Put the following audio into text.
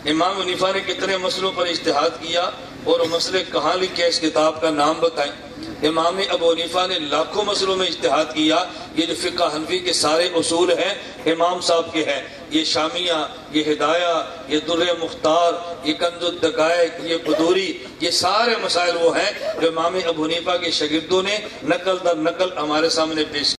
इमाम हनीफा ने कितने मसलों पर इज्तिहाद किया और मसले कहाँ लिखे, इस किताब का नाम बताएं। इमाम अबू हनीफा ने लाखों मसलों में इज्तिहाद किया। ये जो फ़िक़्ह हनफी के सारे उसूल हैं इमाम साहब के हैं, ये शामिया, ये हिदाया, ये दुर्रे मुख्तार, ये कंजुद दकायक, ये बदूरी, ये सारे मसाइल वो हैं जो इमाम अबू हनीफा के शागिर्दों ने नकल दर नकल हमारे सामने पेश